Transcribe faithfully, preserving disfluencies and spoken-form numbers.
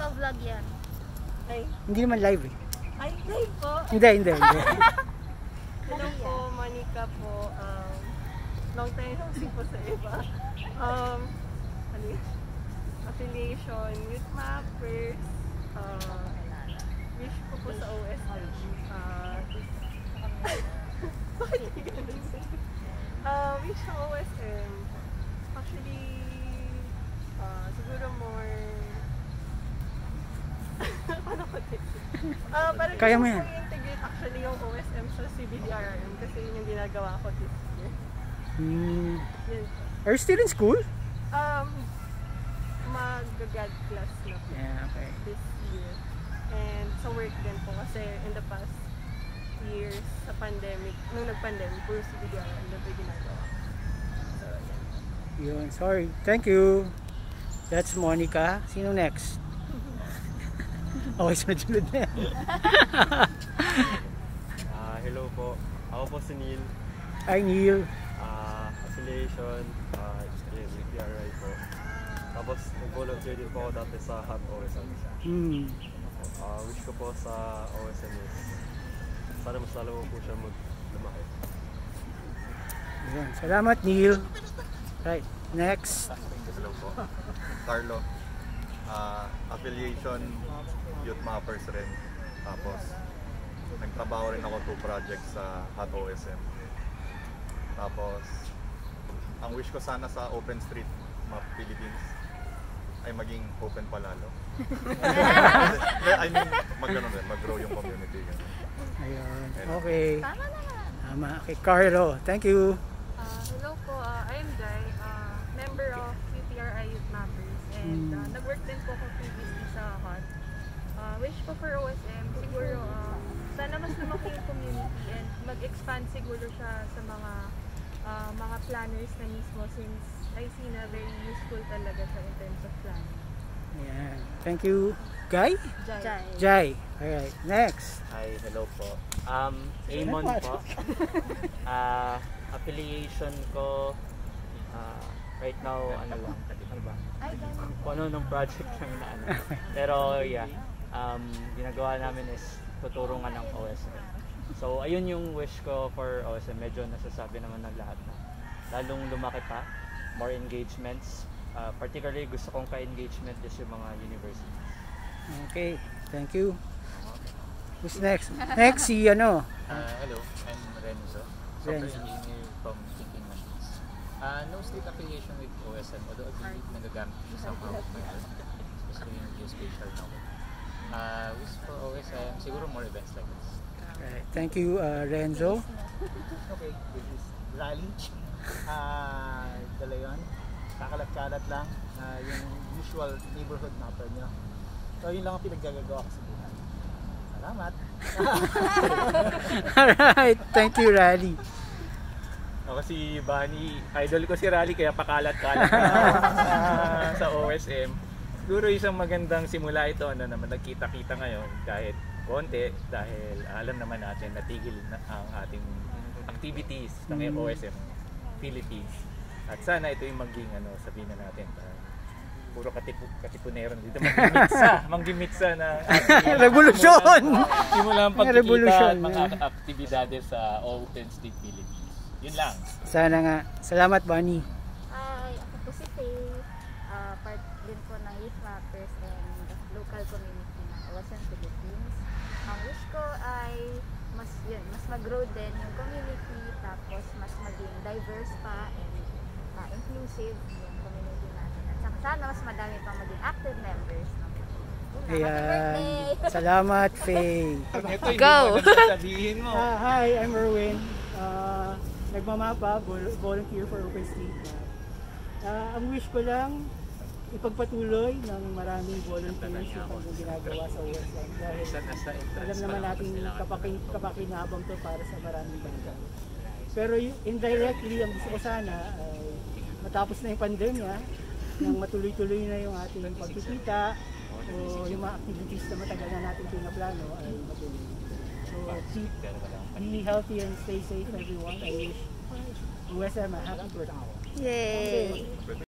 Naka-vlog yan. Ay. Hindi naman live eh. Ay, live po. Hindi, hindi, hindi. Hello po, Monica po. Um, long time no see po sa iba. Um, ano yun? Affiliation, youth mappers, uh, wish ko po sa O S M. Uh, uh, wish sa O S M. Actually, uh, siguro more paano ko din? Uh, parang Kaya mo yan. i-integrate actually yung O S M sa C B D R M kasi yun yung ginagawa ko this year. Hmm. Yes. Are you still in school? Um, mag-grad class na po Yeah, okay. this year. And sa work din po kasi in the past years sa pandemic, nung nag-pandemic, puro C B D R M na ito ginagawa. So, yan. Yun, sorry. Thank you. That's Monica. Sino next? Okay, sunod-sunod na yan. uh, hello po. Ako po si Neil. Hi, Neil. Uh, affiliation, uh, with P R I po. Tapos, nag-volunteer din po ako dati sa Hot O S M. Hmm. Uh, wish ko po sa O S M is sana mas lalo po siya mag-lumaki. Yun. Salamat, Neil. Right, next. Hello po. Carlo. Uh, affiliation, youth mappers rin. Tapos, nagtrabaho rin ako two projects sa Hot O S M. Tapos, ang wish ko sana sa OpenStreetMap Philippines ay maging open palalo. I mean, mag-ano rin, mag-grow yung community. Ayun. Okay. Tama naman. Tama. Okay, Carlo. Thank you. Uh, hello po, uh, I am Guy, uh, member of U P R I Youth Mappers. And uh, nag-work din po ako previously sa H O T. Uh, wish ko for O S M, siguro uh, sana mas lumaki yung community and mag-expand siguro siya sa mga uh, mga planners na mismo since I see na very useful talaga siya in terms of planning. Yeah. Thank you. Guy? Jai. Jai. Alright, next. Hi, hello po. Um, Amon po. Uh, affiliation ko uh, right now, ano lang, ano ba? Kung ano nung project lang na ano. Pero yeah, um, ginagawa namin is tuturungan ng O S M. So ayun yung wish ko for O S M. Medyo nasasabi naman ng lahat na lalong lumaki pa, more engagements. Uh, particularly gusto kong ka-engagement is yung mga universities. Okay, thank you. Who's next? Next si ano? Uh, hello, I'm Renzo, software engineer from Thinking Machines. Uh, no state affiliation with O S M, although agree nagagamit siya somehow with my work, especially yung geospatial knowledge. Uh, wish for O S M, siguro more events like this. Right, thank you, uh, Renzo. Okay, this is Rally. Uh, dala yun. Kakalat-kalat lang uh, yung usual neighborhood mapper nyo. So yun lang ang pinaggagawa ko sa buhay. Salamat! Alright, thank you, Rally. Ako si Bunny, idol ko si Rally kaya pakalat-kalat uh, sa O S M. Siguro isang magandang simula ito, ano naman, nagkita-kita ngayon kahit konti dahil alam naman natin natigil na ang ating activities ng O S M Philippines. At sana ito yung maging ano, sabihin na natin, uh, puro katipu, katipunero dito, manggimitsa, manggimitsa na revolusyon! Simulang pagkikita at mga aktibidades sa OpenStreet Philippines. Yun lang. Sana nga. Salamat, Bunny. Hi, ako po si Faye. Uh, part din po ng Youth Mappers and local community ng O S M Philippines. Ang wish ko ay mas, yun, mas mag-grow din yung community, tapos mas maging diverse pa and Uh, inclusive yung community natin. At saka sana mas madami pang maging active members. No? Ayan. Salamat, Faye. Go! Sabihin mo. Uh, hi, I'm Erwin. Uh, nagmamapa, vol volunteer for OpenStreetMap. Uh, ang wish ko lang, ipagpatuloy ng maraming volunteers yung kanyang ginagawa sa O S M. Dahil alam naman natin kapakin kapakinabang to para sa maraming bangka. Pero indirectly, ang gusto ko sana ay matapos na yung pandemya, nang matuloy-tuloy na yung ating pagkikita o yung mga activities na matagal na natin pinaplano ay matuloy. So keep, be healthy and stay safe everyone. I wish O S M a happy birthday. Yay!